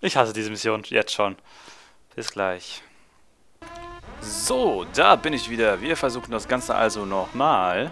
Ich hasse diese Mission jetzt schon. Bis gleich. So, da bin ich wieder. Wir versuchen das Ganze also nochmal.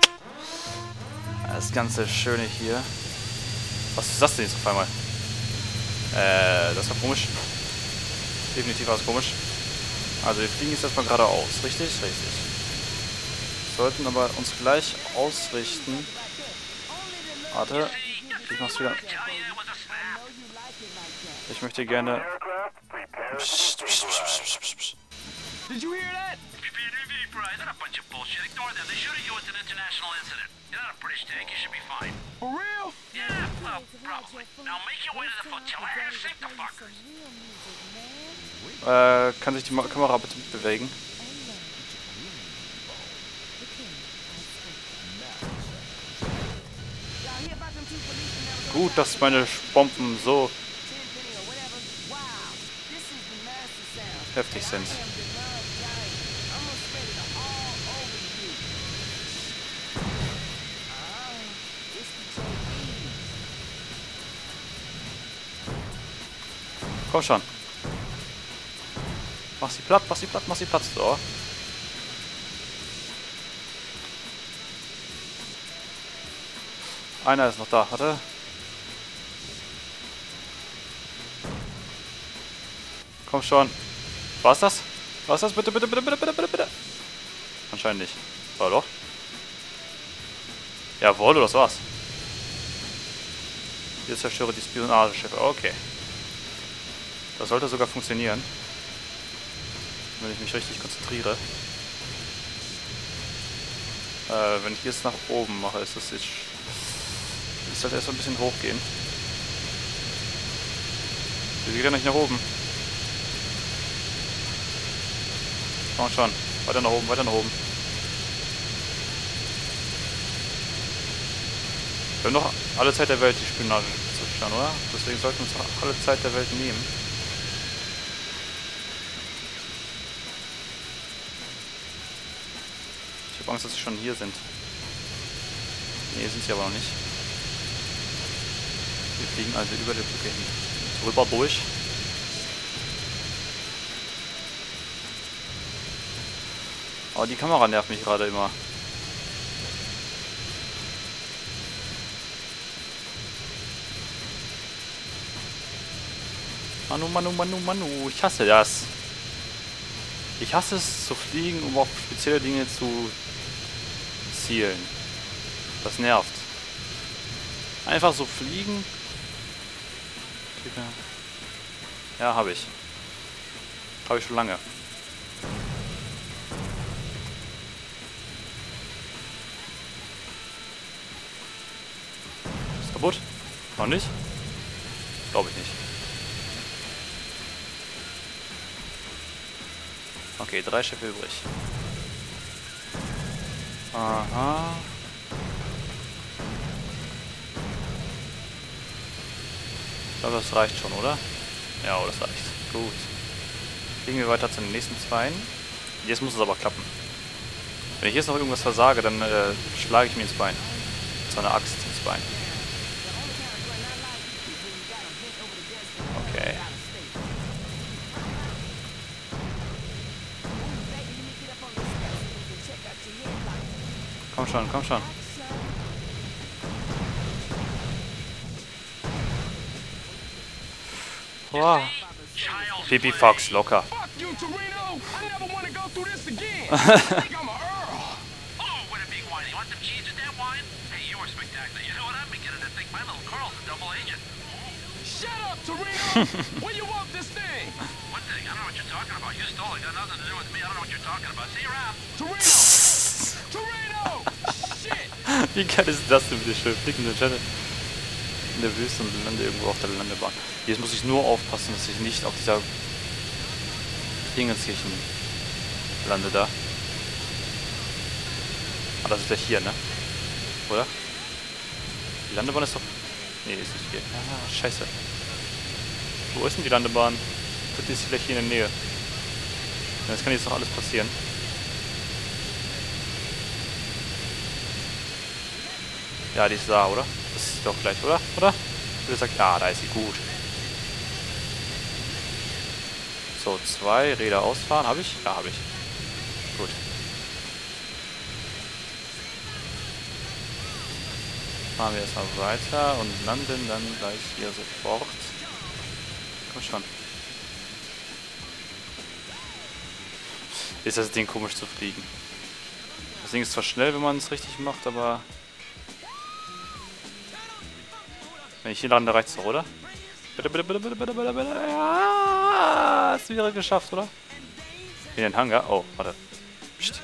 Das ganze Schöne hier. Was ist das denn jetzt auf einmal? Das war komisch. Definitiv war es komisch. Also wir fliegen jetzt erstmal geradeaus. Richtig? Richtig. Sollten aber uns gleich ausrichten. Warte. Ich mach's wieder. Ich möchte gerne... Psst, psst, psst, psst, psst, psst. Did you hear that? That's a bunch of bullshit. Ignore them. They shooting you with an international incident. You're not a British tank. You should be fine. For real? Yeah, well, probably. Now make your way to the flotilla and sink the fuckers. Kann sich die Kamera bitte bewegen? Gut, dass meine Bomben so heftig sind. Komm schon. Mach sie platt, mach sie platt, mach sie platt. So. Einer ist noch da, warte. Komm schon. War's das? War's das? Bitte, bitte, bitte, bitte, bitte, bitte, bitte. Anscheinend nicht. War doch. Jawohl, das war's. Hier zerstöre die Spionageschiffe. Okay. Das sollte sogar funktionieren. Wenn ich mich richtig konzentriere. Wenn ich jetzt nach oben mache, ist das jetzt... Ich sollte erst mal ein bisschen hochgehen. Wir gehen nicht nach oben. Komm schon. Weiter nach oben, weiter nach oben. Wir haben noch alle Zeit der Welt, die Spionage zu schauen, oder? Deswegen sollten wir uns auch alle Zeit der Welt nehmen. Ich habe Angst, dass sie schon hier sind. Ne, sind sie aber noch nicht. Wir fliegen also über die Brücke hin. Drüber durch. Aber die Kamera nervt mich gerade immer. Manu, Manu, Manu, Manu. Ich hasse das. Ich hasse es zu fliegen, um auf spezielle Dinge zu zielen. Das nervt. Einfach so fliegen. Ja, habe ich. Habe ich schon lange. Ist kaputt? Noch nicht? Glaube ich nicht. Okay, 3 Schiffe übrig. Aha. Ich glaube, das reicht schon, oder? Ja, das reicht. Gut. Fliegen wir weiter zu den nächsten zweien. Jetzt muss es aber klappen. Wenn ich jetzt noch irgendwas versage, dann schlage ich mir ins Bein. So eine Axt ins Bein. Okay. Komm schon, komm schon. Wow. Pipi Fox, locker. Wie geil ist das denn, bitte schön? Fliegende Jette in der Wüste und lande irgendwo auf der Landebahn. Jetzt muss ich nur aufpassen, dass ich nicht auf dieser Dingenskirchen lande da. Ah, das ist ja hier, ne? Oder? Die Landebahn ist doch... Nee, ist nicht hier. Ah, scheiße. Wo ist denn die Landebahn? Das ist vielleicht hier in der Nähe. Das kann jetzt noch alles passieren. Ja, die ist da, oder? Das ist doch gleich, oder? Oder? Wie gesagt, ja, da ist sie gut. So, 2 Räder ausfahren. Habe ich? Ja, habe ich. Gut. Fahren wir erstmal weiter und landen dann gleich hier sofort. Komm schon. Ist das Ding komisch zu fliegen. Das Ding ist zwar schnell, wenn man es richtig macht, aber... Wenn ich hier lande, reicht's doch, oder? Bitte, bitte, bitte, bitte, bitte, bitte, bitte. Ja, es wäre geschafft, oder? In den Hangar. Oh, warte. Psst.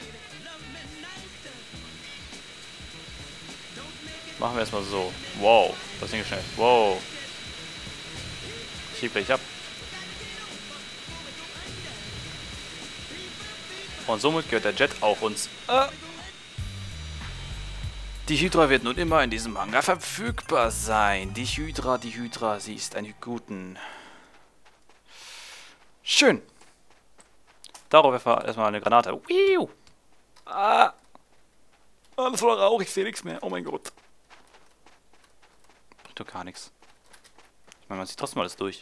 Machen wir erstmal so. Wow, das ging schnell. Wow. Ich heb gleich ab. Und somit gehört der Jet auch uns. Die Hydra wird nun immer in diesem Hangar verfügbar sein. Die Hydra, sie ist eine Guten. Schön. Darauf erstmal eine Granate. Wiu. Ah. Alles voller Rauch, ich sehe nichts mehr. Oh mein Gott. Bringt doch gar nichts. Ich meine, man sieht trotzdem alles durch.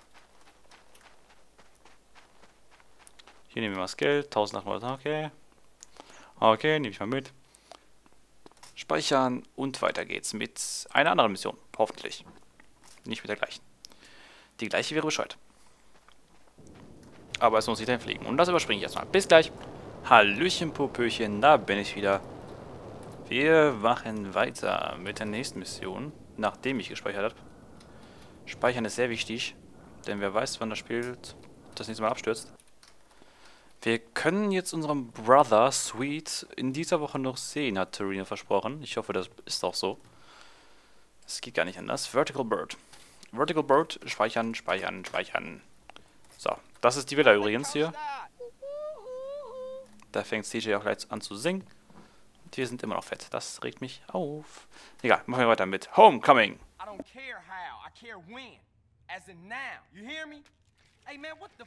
Hier nehmen wir mal das Geld. 1800, okay. Okay, nehme ich mal mit. Speichern und weiter geht's mit einer anderen Mission. Hoffentlich. Nicht mit der gleichen. Die gleiche wäre Bescheid. Aber es muss nicht dahin fliegen. Und das überspringe ich erstmal. Bis gleich. Hallöchen, Popöchen, da bin ich wieder. Wir machen weiter mit der nächsten Mission, nachdem ich gespeichert habe. Speichern ist sehr wichtig, denn wer weiß, wann das Spiel das nächste Mal abstürzt. Wir können jetzt unseren Brother Sweet in dieser Woche noch sehen, hat Torino versprochen. Ich hoffe, das ist auch so. Es geht gar nicht anders. Vertical Bird. Vertical Bird, speichern, speichern, speichern. So, das ist die Villa übrigens hier. Da fängt CJ auch gleich an zu singen. Und wir sind immer noch fett. Das regt mich auf. Egal, machen wir weiter mit Homecoming. I don't care how, I care when. As in now. You hear me? Hey man, what the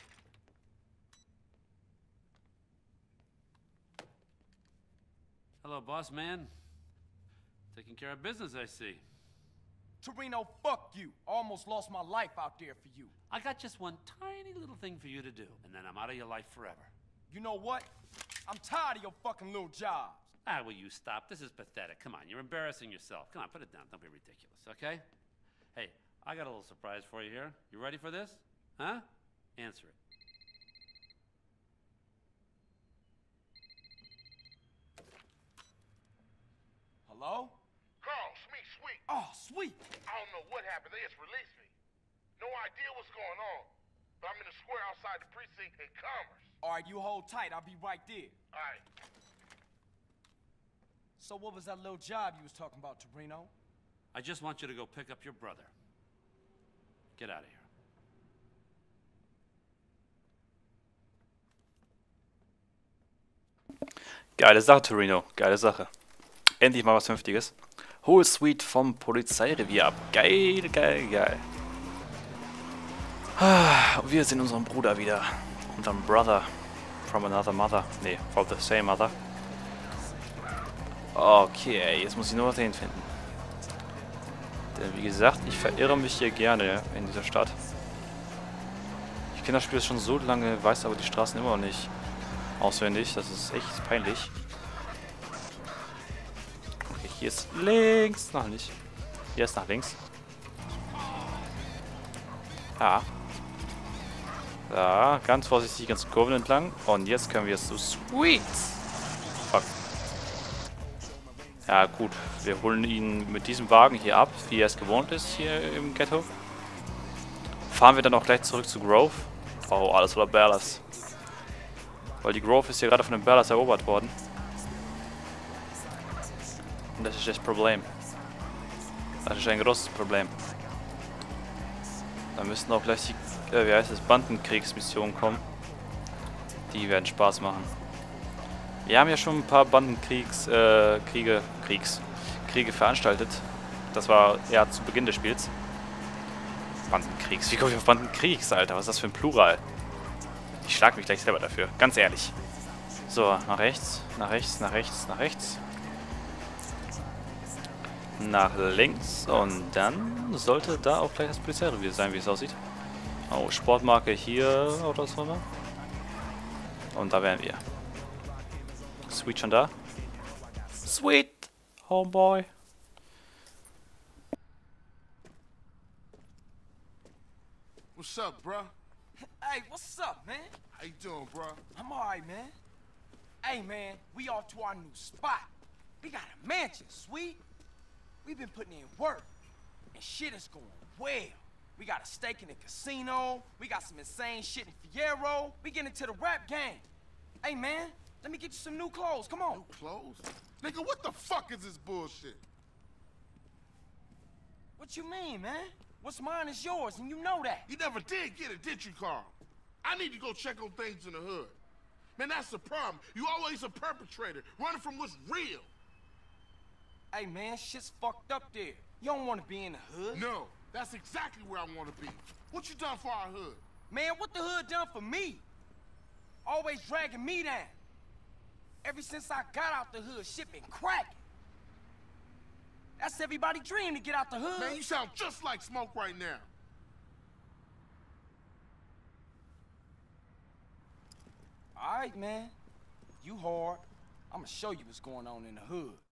Hello, boss man. Taking care of business, I see. Torino, fuck you. Almost lost my life out there for you. I got just one tiny little thing for you to do, and then I'm out of your life forever. You know what? I'm tired of your fucking little jobs. Ah, will you stop? This is pathetic. Come on, you're embarrassing yourself. Come on, put it down. Don't be ridiculous, okay? Hey, I got a little surprise for you here. You ready for this? Huh? Answer it. Hello? Carl, Sweet. Oh, sweet. I don't know what happened. They just released me. No idea what's going on. But I'm in the square outside the precinct in Commerce. All right, you hold tight. I'll be right there. All right. So what was that little job you was talking about, Torino? I just want you to go pick up your brother. Get out of here. Geile Sache, Torino. Geile Sache. Endlich mal was Vernünftiges. Hol Sweet vom Polizeirevier ab. Geil, geil, geil. Und wir sehen unseren Bruder wieder. Unseren Brother. From another mother. Nee, from the same mother. Okay, jetzt muss ich nur was dahin finden. Denn wie gesagt, ich verirre mich hier gerne in dieser Stadt. Ich kenne das Spiel schon so lange, weiß aber die Straßen immer noch nicht auswendig. Das ist echt peinlich. Okay, hier ist links. Noch nicht. Hier ist nach links. Ja. Da, ganz vorsichtig, ganz Kurven entlang. Und jetzt können wir es so sweet. Fuck. Ja gut, wir holen ihn mit diesem Wagen hier ab, wie er es gewohnt ist hier im Ghetto. Fahren wir dann auch gleich zurück zu Grove. Oh, alles voller Ballas. Weil die Grove ist hier gerade von den Ballas erobert worden. Und das ist das Problem. Das ist ein großes Problem. Da müssten auch gleich die, wie heißt es, Bandenkriegsmissionen kommen. Die werden Spaß machen. Wir haben ja schon ein paar Bandenkriege veranstaltet. Das war ja zu Beginn des Spiels. Bandenkriegs. Wie komme ich auf Bandenkriegs, Alter? Was ist das für ein Plural? Ich schlag mich gleich selber dafür. Ganz ehrlich. So, nach rechts, nach rechts, nach rechts, nach rechts. Nach links. Und dann sollte da auch gleich das Polizeirevier sein, wie es aussieht. Oh, Sportmarke hier oder so, ne? Und da wären wir. Sweet schon da? Sweet, Homeboy. What's up, bruh? Hey, what's up, man? How you doing, bruh? I'm alright, man. Hey, man, we off to our new spot. We got a mansion, sweet. We've been putting in work, and shit is going well. We got a stake in the casino. We got some insane shit in Fierro. We getting into the rap game. Hey, man, let me get you some new clothes. Come on. New clothes? Nigga, what the fuck is this bullshit? What you mean, man? What's mine is yours, and you know that. You never did get it, did you, Carl? I need to go check on things in the hood. Man, that's the problem. You always a perpetrator, running from what's real. Hey, man, shit's fucked up there. You don't want to be in the hood. No, that's exactly where I want to be. What you done for our hood? Man, what the hood done for me? Always dragging me down. Ever since I got out the hood, shit been cracking. That's everybody's dream to get out the hood. Man, you sound just like Smoke right now. All right, man. You hard. I'ma show you what's going on in the hood.